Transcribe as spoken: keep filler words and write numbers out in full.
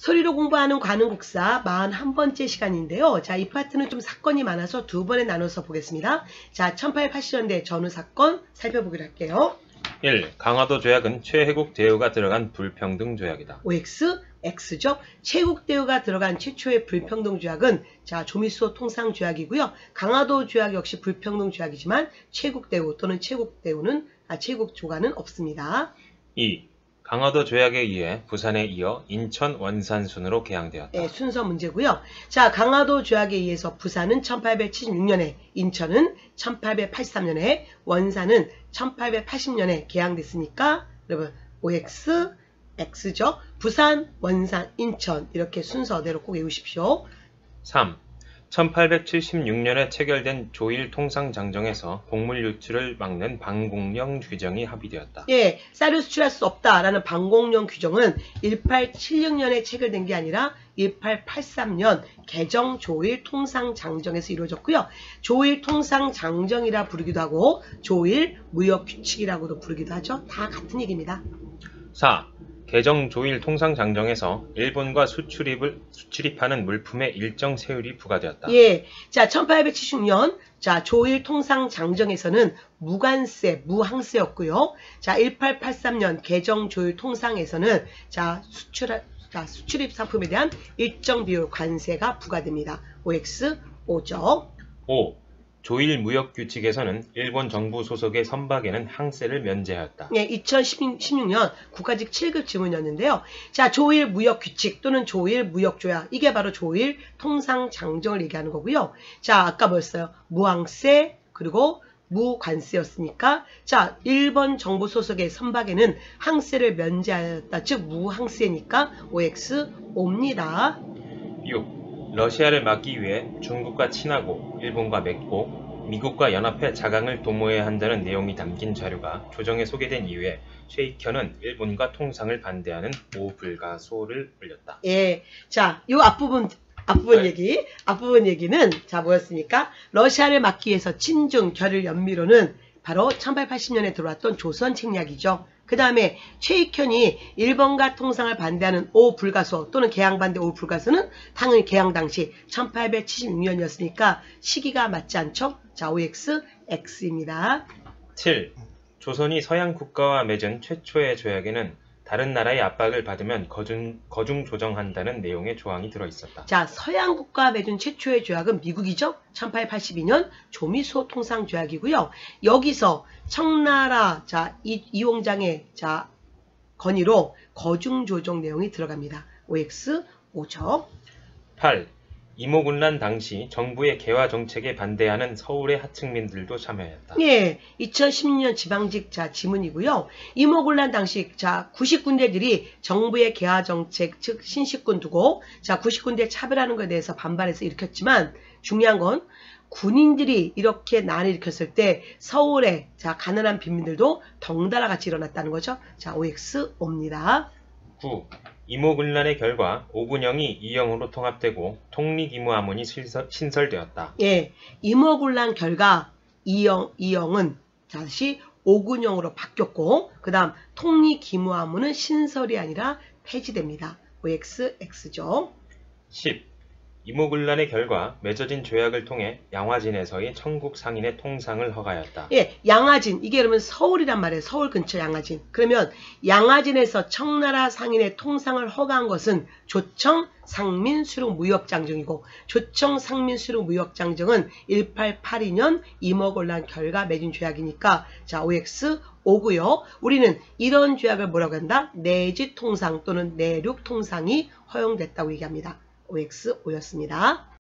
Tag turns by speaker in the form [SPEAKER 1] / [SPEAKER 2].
[SPEAKER 1] 소리로 공부하는 관음국사 사십일 번째 시간인데요. 자, 이 파트는 좀 사건이 많아서 두 번에 나눠서 보겠습니다. 자, 천팔백팔십 년대 전후 사건 살펴보기로 할게요.
[SPEAKER 2] 일. 강화도 조약은 최혜국 대우가 들어간 불평등 조약이다.
[SPEAKER 1] 오엑스, X죠. 최국 대우가 들어간 최초의 불평등 조약은 자, 조미소 통상 조약이고요. 강화도 조약 역시 불평등 조약이지만 최국 대우 또는 최국 대우는 아, 최국 조가는 없습니다.
[SPEAKER 2] 이. 강화도 조약에 의해 부산에 이어 인천 원산 순으로 개항되었다.
[SPEAKER 1] 네, 순서 문제고요. 자, 강화도 조약에 의해서 부산은 천팔백칠십육 년에, 인천은 천팔백팔십삼 년에, 원산은 천팔백팔십 년에 개항됐으니까 여러분 오엑스, X죠. 부산, 원산, 인천 이렇게 순서대로 꼭 외우십시오.
[SPEAKER 2] 삼. 천팔백칠십육 년에 체결된 조일통상장정에서 곡물 유출을 막는 방공령 규정이 합의되었다.
[SPEAKER 1] 예, 쌀을 수출할 수 없다라는 방공령 규정은 천팔백칠십육 년에 체결된 게 아니라 천팔백팔십삼 년 개정 조일통상장정에서 이루어졌고요. 조일통상장정이라 부르기도 하고 조일무역규칙이라고도 부르기도 하죠. 다 같은 얘기입니다.
[SPEAKER 2] 사. 개정 조일통상장정에서 일본과 수출입을, 수출입하는 물품에 일정 세율이 부과되었다.
[SPEAKER 1] 예, 자 천팔백칠십육 년 자 조일통상장정에서는 무관세, 무항세였고요. 자 천팔백팔십삼 년 개정 조일통상에서는 자 수출 자 수출입 상품에 대한 일정 비율 관세가 부과됩니다. 오엑스, 오죠.
[SPEAKER 2] 오. 조일무역규칙에서는 일본 정부 소속의 선박에는 항세를 면제하였다.
[SPEAKER 1] 네, 이천십육 년 국가직 칠 급 지문이었는데요. 자, 조일무역규칙 또는 조일무역조약 이게 바로 조일통상장정을 얘기하는 거고요. 자, 아까 뭐였어요? 무항세 그리고 무관세였으니까 자, 일본 정부 소속의 선박에는 항세를 면제하였다. 즉 무항세니까 오엑스, 오입니다.
[SPEAKER 2] 육. 러시아를 막기 위해 중국과 친하고 일본과 맺고 미국과 연합해 자강을 도모해야 한다는 내용이 담긴 자료가 조정에 소개된 이후에 쉐이켜는 일본과 통상을 반대하는 오불가소를 올렸다.
[SPEAKER 1] 예, 자, 이 앞부분 앞부분
[SPEAKER 2] 네.
[SPEAKER 1] 얘기, 앞부분 얘기는 자 뭐였습니까? 러시아를 막기 위해서 친중 결을 연미로는 바로 천팔백팔십 년에 들어왔던 조선 책략이죠. 그 다음에 최익현이 일본과 통상을 반대하는 오불가소 또는 개항반대 오불가소는 당연히 개항 당시 천팔백칠십육 년이었으니까 시기가 맞지 않죠? 자, 오엑스, X입니다.
[SPEAKER 2] 칠. 조선이 서양 국가와 맺은 최초의 조약에는 다른 나라의 압박을 받으면 거중, 거중 조정한다는 내용의 조항이 들어있었다.
[SPEAKER 1] 자, 서양 국가와 맺은 최초의 조약은 미국이죠. 천팔백팔십이 년 조미소 통상 조약이고요. 여기서 청나라 자 이, 이홍장의 자 건의로 거중 조정 내용이 들어갑니다. 오엑스, 오죠.
[SPEAKER 2] 팔. 이모군란 당시 정부의 개화 정책에 반대하는 서울의 하층민들도 참여했다.
[SPEAKER 1] 예, 이천십육 년 지방직 자 지문이고요. 이모군란 당시 자 구십 군데들이 정부의 개화 정책 즉 신식군 두고 자 구십 군데 차별하는 것에 대해서 반발해서 일으켰지만 중요한 건 군인들이 이렇게 난을 일으켰을 때 서울의 자 가난한 빈민들도 덩달아 같이 일어났다는 거죠. 자, 오엑스, 오입니다.
[SPEAKER 2] 구. 이모군란의 결과 오군영이 이영으로 통합되고 통리기무하문이 신설되었다.
[SPEAKER 1] 예, 이모군란 결과 이영, 이영은 다시 오군영으로 바뀌었고 그 다음 통리기무하문은 신설이 아니라 폐지됩니다. 오엑스, X죠.
[SPEAKER 2] 십. 이모군란의 결과 맺어진 조약을 통해 양화진에서의 청국 상인의 통상을 허가하였다.
[SPEAKER 1] 예, 양화진 이게 그러면 서울이란 말이에요. 서울 근처 양화진. 그러면 양화진에서 청나라 상인의 통상을 허가한 것은 조청 상민 수륙 무역장정이고 조청 상민 수륙 무역장정은 천팔백팔십이 년 이모군란 결과 맺은 조약이니까 자 오엑스, 오고요. 우리는 이런 조약을 뭐라고 한다? 내지 통상 또는 내륙 통상이 허용됐다고 얘기합니다. 오엑스, 오였습니다.